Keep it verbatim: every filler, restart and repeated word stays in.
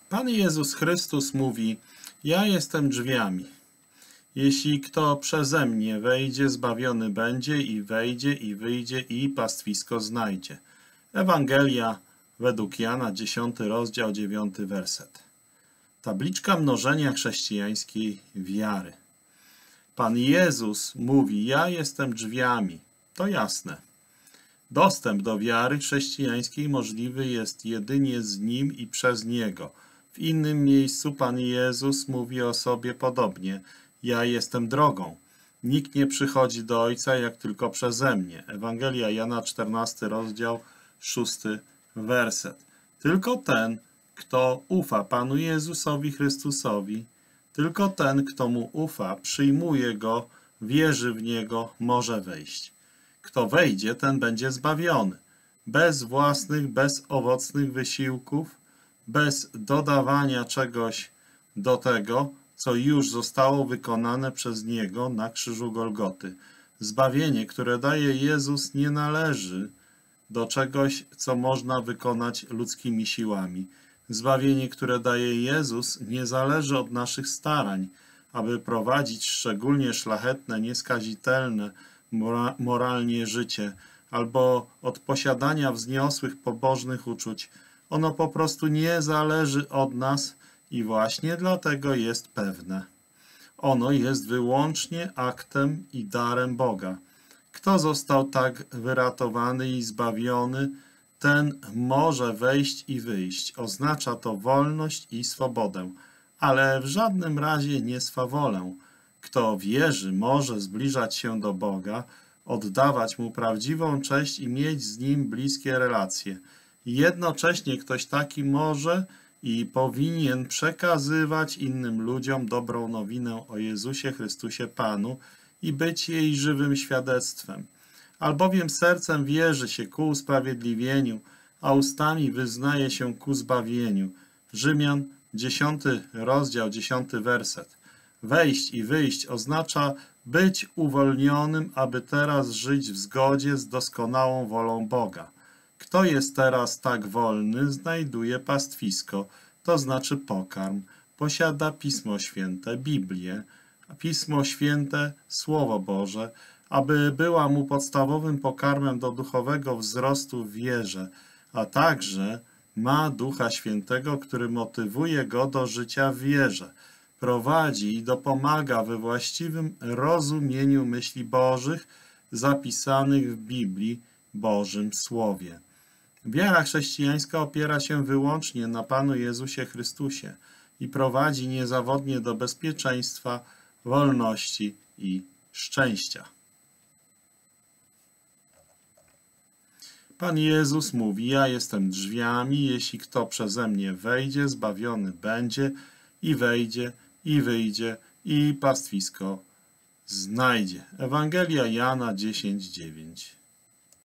Pan Jezus Chrystus mówi: ja jestem drzwiami. Jeśli kto przeze mnie wejdzie, zbawiony będzie i wejdzie i wyjdzie i pastwisko znajdzie. Ewangelia według Jana, dziesiąty rozdział, dziewiąty werset. Tabliczka mnożenia chrześcijańskiej wiary. Pan Jezus mówi: ja jestem drzwiami. To jasne. Dostęp do wiary chrześcijańskiej możliwy jest jedynie z Nim i przez Niego. W innym miejscu Pan Jezus mówi o sobie podobnie: ja jestem drogą. Nikt nie przychodzi do Ojca jak tylko przeze mnie. Ewangelia Jana, czternasty rozdział, szósty werset. Tylko ten, kto ufa Panu Jezusowi Chrystusowi, tylko ten, kto Mu ufa, przyjmuje Go, wierzy w Niego, może wejść. Kto wejdzie, ten będzie zbawiony. Bez własnych, bezowocnych wysiłków, bez dodawania czegoś do tego, co już zostało wykonane przez Niego na krzyżu Golgoty. Zbawienie, które daje Jezus, nie należy do czegoś, co można wykonać ludzkimi siłami. Zbawienie, które daje Jezus, nie zależy od naszych starań, aby prowadzić szczególnie szlachetne, nieskazitelne, mora moralnie życie, albo od posiadania wzniosłych, pobożnych uczuć. Ono po prostu nie zależy od nas i właśnie dlatego jest pewne. Ono jest wyłącznie aktem i darem Boga. Kto został tak wyratowany i zbawiony, ten może wejść i wyjść. Oznacza to wolność i swobodę, ale w żadnym razie nie swawolę. Kto wierzy, może zbliżać się do Boga, oddawać Mu prawdziwą cześć i mieć z Nim bliskie relacje. Jednocześnie ktoś taki może i powinien przekazywać innym ludziom dobrą nowinę o Jezusie Chrystusie Panu i być jej żywym świadectwem. Albowiem sercem wierzy się ku usprawiedliwieniu, a ustami wyznaje się ku zbawieniu. Rzymian, dziesiąty rozdział, dziesiąty werset. Wejść i wyjść oznacza być uwolnionym, aby teraz żyć w zgodzie z doskonałą wolą Boga. Kto jest teraz tak wolny, znajduje pastwisko, to znaczy pokarm, posiada Pismo Święte, Biblię, Pismo Święte, Słowo Boże, aby była mu podstawowym pokarmem do duchowego wzrostu w wierze, a także ma Ducha Świętego, który motywuje go do życia w wierze, prowadzi i dopomaga we właściwym rozumieniu myśli Bożych zapisanych w Biblii, Bożym Słowie. Wiara chrześcijańska opiera się wyłącznie na Panu Jezusie Chrystusie i prowadzi niezawodnie do bezpieczeństwa, wolności i szczęścia. Pan Jezus mówi: ja jestem drzwiami, jeśli kto przeze mnie wejdzie, zbawiony będzie i wejdzie i wyjdzie i pastwisko znajdzie. Ewangelia Jana dziesięć, dziewięć.